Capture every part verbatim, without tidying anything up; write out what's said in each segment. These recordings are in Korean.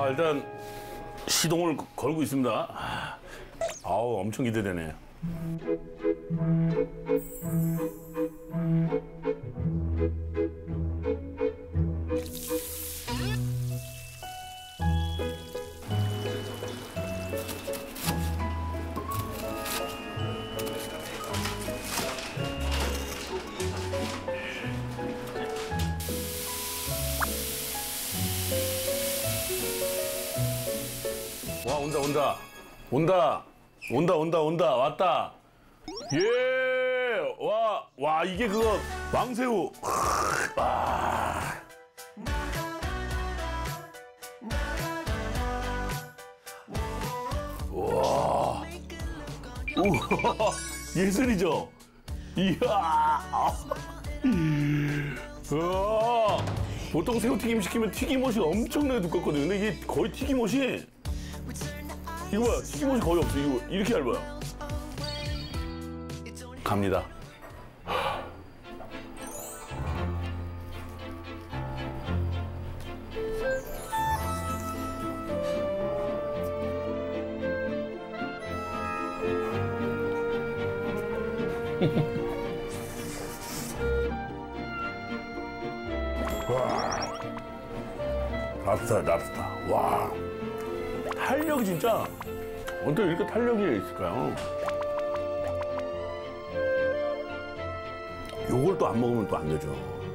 자, 일단 시동을 걸고 있습니다. 아우, 엄청 기대되네. 와, 온다, 온다. 온다. 온다, 온다, 온다. 왔다. 예! 와, 와, 이게 그거, 왕새우. 와. 와. 우와. 예술이죠? 이야. 우와. 보통 새우튀김 시키면 튀김옷이 엄청나게 두껍거든요. 근데 이게 거의 튀김옷이 이거 봐요. 튀김옷이 거의 없어. 이거 이렇게 얇아요. 갑니다. 와, 랍스타, 랍스타. 와, 탄력이 진짜 어떻게 이렇게 탄력이 있을까요? 요걸 또 안 먹으면 또 안 되죠.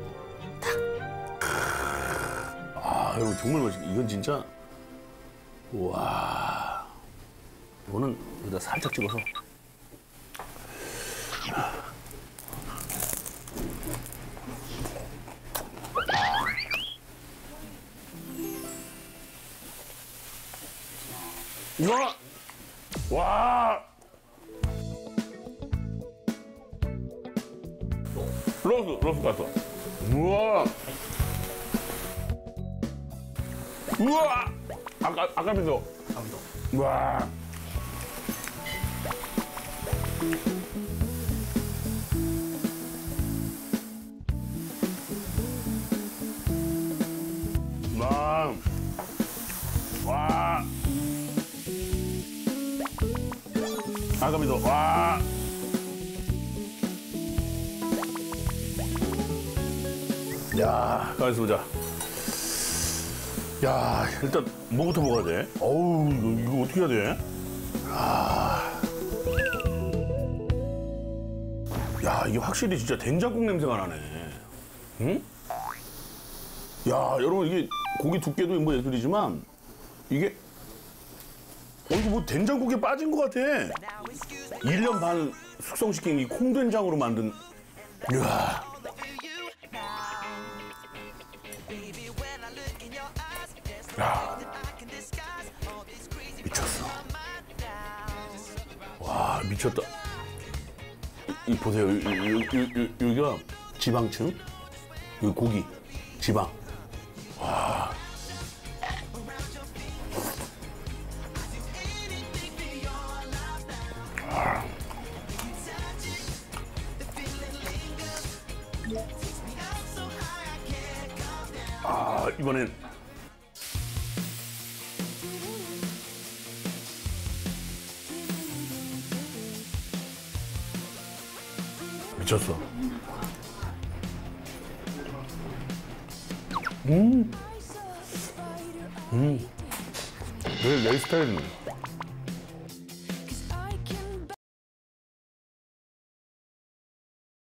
아, 이거 정말 맛있. 이건 진짜. 와, 이거는 여기다 살짝 찍어서. 우와! 와! 로스, 로스 갔어. 우와! 우와! 아까, 아까 비도. 우와! 와! 와! 아가미도 와. 야, 가만있어 보자. 야, 일단 뭐부터 먹어야 돼? 어우, 이거, 이거 어떻게 해야 돼? 아. 야, 이게 확실히 진짜 된장국 냄새가 나네. 응? 야, 여러분 이게 고기 두께도 뭐 예술이지만 이게 어, 이거 뭐 된장국에 빠진 것 같아. 일 년 반 숙성시킨 이 콩된장으로 만든. 이야. 야. 미쳤어. 와, 미쳤다. 이, 이 보세요. 이, 이, 이, 이, 여기가 지방층. 여기 고기. 지방. 와. 아, 이번엔 미쳤어. 음, 음, 내, 내 스타일은